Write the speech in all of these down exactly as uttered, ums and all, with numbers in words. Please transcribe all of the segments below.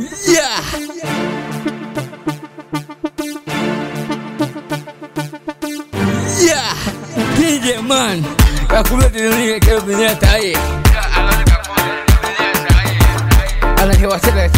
Yeah. Yeah. D J man. Kakule dini ke dunia tai. Ana ke wasile.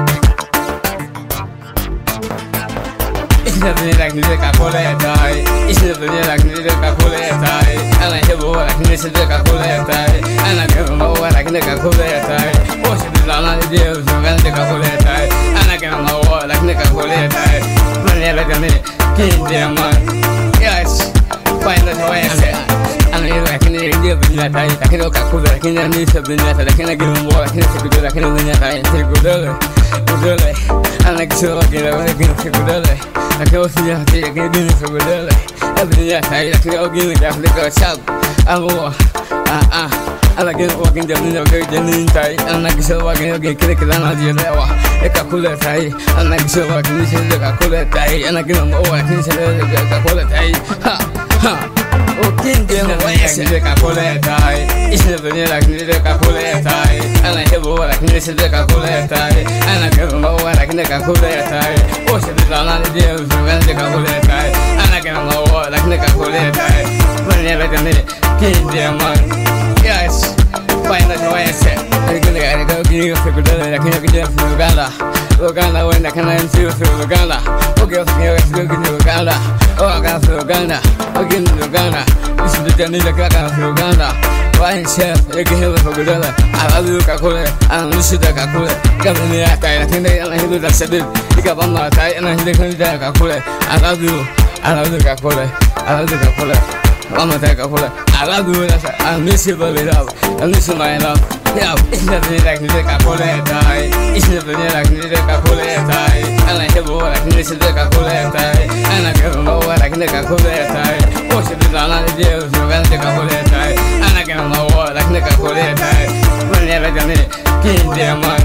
Isna dunia lagi ni kakule tai. Isna dunia lagi ni kakule tai. Ana ke bawa lagi ni kakule tai. Ana ke bawa lagi ni kakule tai. Oh sebenarnya dia bukan kakule tai. Ana ke bawa lagi ni kakule tai. Mana lagi ni kinja man. Yes. Find the way. Ana ini lagi ni dia dunia tai. Lagi ni kakule lagi ni sebenarnya lagi ni kita bawa lagi ni sebenarnya lagi ni dunia tai. Segudole. Segudole. Ana ke lagi lagi ni segudole. Lagi usia hati lagi ni segudole. Dunia tai lagi lagi ni lagi ni kacau. Amu ah ah. Ana ke walking the dunia lagi ni tai. Ana ke walking lagi kira kira na dia lewa. Kakule tai. Ana ke walking ni sebenarnya kakule tai. Ana ke bawa lagi ni sebenarnya kakule tai. Ha ha. Okin dia lagi ni kakule tai. Isna dunia lagi ni kakule tai. Ana ke bawa lagi ni sebenarnya kakule tai. Ana ke bawa lagi ni kakule tai. Oh sebenarnya dia bukan kakule tai. Ana ke bawa lagi ni kakule tai. Mana lagi ni kinja man. Yes, find the way. I'm gonna go give you a figure that I can't get from Uganda. Uganda when I can see through Uganda. Okay, let's go to Uganda. Oh, I got through Uganda. Again, Uganda. This is the journey that I got through Uganda. Wine chef, you can hear the Uganda. I love you, Kakule, and Lucy the Kakule. Come in the attack, I think they do that said it. You got one more tie, and I think they Kakule. I love you. I love the Kakule. I love the Kakule. I'm a Kakule. I love you. I miss you, baby love. I miss you, my love. Yeah, it's not like the Kakule tai. It's not like the Kakule tai. And I have all like this is the Kakule tai. And I can know what I can the Kakule tai. What's the Lana deals with the Kakule tai? And I can know what I can the Kakule tai. Whenever the minute, Kinja man.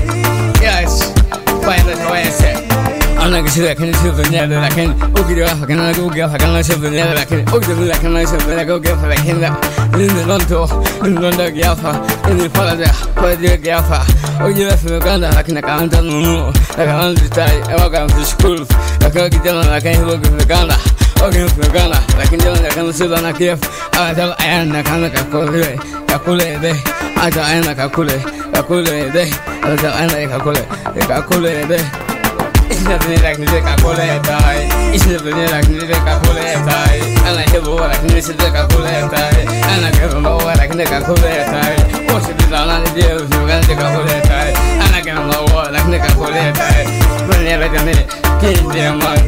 Yes, find the way I said. Ana ke sila kan sila dunia la kan ogi ra kan go ga kan sila dunia la kan ogi la kan sila dunia go ga la kan la ni non to ni non da ga fa ni fala da fa de ga fa ogi la sila kan la kan kan ta no la kan dai e wa kan school la kan ki jana la kan go ga kan la ogi la kan la kan jana la kan sila na ke a da ayan na kan ka ko le ka ko le de a da ayan na ka ko le ka ko le de a da ayan na ka ko le ka ko le de. Isna dunia lagi ni kakule tai. Isna dunia lagi ni kakule tai. Ana ke bawa lagi ni sebenarnya kakule tai. Ana ke bawa lagi ni kakule tai. Oh sebenarnya dia bukan kakule tai. Ana ke bawa lagi ni kakule tai. Mana lagi ni kinja man.